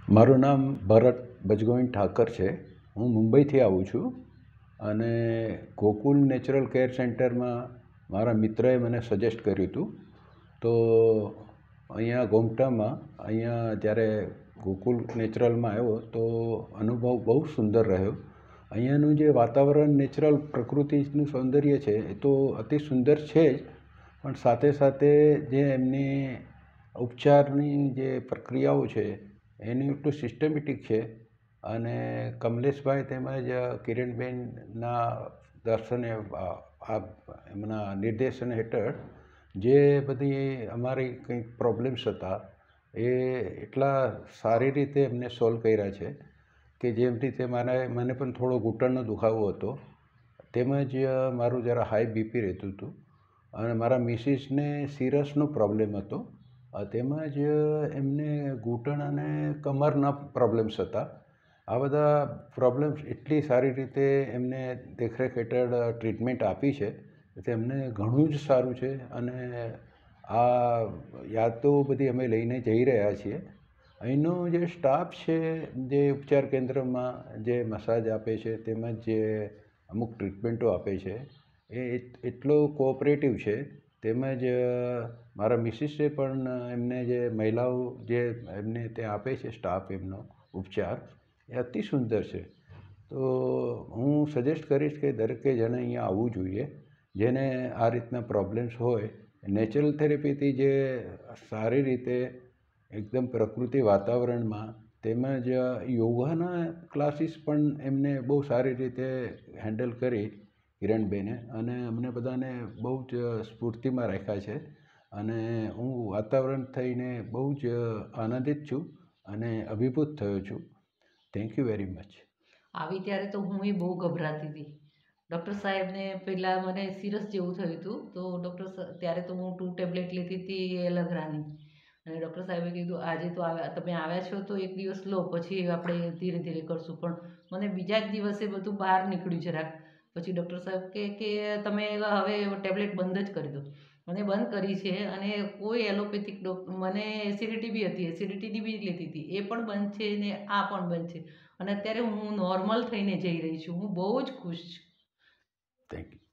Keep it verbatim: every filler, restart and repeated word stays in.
મારું નામ ભરત ભજગોવિંદ ઠાકર છે. હું મુંબઈથી આવું છું અને ગોકુલ નેચરલ કેર સેન્ટરમાં મારા મિત્રએ મને સજેસ્ટ કર્યું હતું. તો અહીંયા ગોમટામાં અહીંયા જ્યારે ગોકુલ નેચરલમાં આવ્યો તો અનુભવ બહુ સુંદર રહ્યો. અહીંયાનું જે વાતાવરણ નેચરલ પ્રકૃતિનું સૌંદર્ય છે એ તો અતિ સુંદર છે જ, પણ સાથે સાથે જે એમની ઉપચારની જે પ્રક્રિયાઓ છે એનું એટલું સિસ્ટમેટિક છે. અને કમલેશભાઈ તેમજ કિરણબેનના દર્શને આ એમના નિર્દેશન હેઠળ જે બધી અમારી કંઈક પ્રોબ્લેમ્સ હતા એ એટલા સારી રીતે એમને સોલ્વ કર્યા છે કે જેમ રીતે મારે મને પણ થોડો ઘૂંટણનો દુખાવો હતો, તેમજ મારું જરા હાઈ બીપી રહેતું હતું અને મારા મિસિસને સિરસનો પ્રોબ્લેમ હતો, તેમજ એમને ઘૂંટણ અને કમરના પ્રોબ્લેમ્સ હતા. આ બધા પ્રોબ્લેમ્સ એટલી સારી રીતે એમને દેખરેખ હેઠળ ટ્રીટમેન્ટ આપી છે તેમને ઘણું જ સારું છે. અને આ યાદો બધી અમે લઈને જઈ રહ્યા છીએ. અહીંનો જે સ્ટાફ છે, જે ઉપચાર કેન્દ્રમાં જે મસાજ આપે છે તેમજ જે અમુક ટ્રીટમેન્ટો આપે છે એ એટલો કોઓપરેટિવ છે. તેમજ મારા મિસિસે પણ એમને જે મહિલાઓ જે એમને ત્યાં આપે છે સ્ટાફ એમનો ઉપચાર એ અતિ સુંદર છે. તો હું સજેસ્ટ કરીશ કે દરેકે જણે અહીંયા આવવું જોઈએ જેને આ રીતના પ્રોબ્લેમ્સ હોય. નેચરલ થેરેપીથી જે સારી રીતે એકદમ પ્રકૃતિ વાતાવરણમાં તેમજ યોગાના ક્લાસીસ પણ એમને બહુ સારી રીતે હેન્ડલ કરી કિરણબેને, અને અમને બધાને બહુ જ સ્ફૂર્તિમાં રાખ્યા છે. અને હું વાતાવરણ થઈને બહુ જ આનંદિત છું અને અભિભૂત થયો છું. Thank you very much. આવી ત્યારે તો હું બહુ ગભરાતી હતી. ડૉક્ટર સાહેબને પહેલાં મને સિરસ જેવું થયું હતું, તો ડૉક્ટર ત્યારે તો હું ટુ ટેબ્લેટ લેતી હતી એલગ્રાની, અને ડૉક્ટર સાહેબે કીધું આજે તો આવ્યા તમે આવ્યા છો તો એક દિવસ લો, પછી આપણે ધીરે ધીરે કરશું. પણ મને બીજા જ દિવસે બધું બહાર નીકળ્યું જરાક. પછી ડૉક્ટર સાહેબ કે કે તમે હવે ટેબ્લેટ બંધ જ કરી દો. મને બંધ કરી છે અને કોઈ એલોપેથિક ડોક મને એસિડિટી બી હતી, એસિડિટીની બી લેતી હતી, એ પણ બંધ છે ને આ પણ બંધ છે. અને અત્યારે હું નોર્મલ થઈને જઈ રહી છું. હું બહુ જ ખુશ છું. Thank you.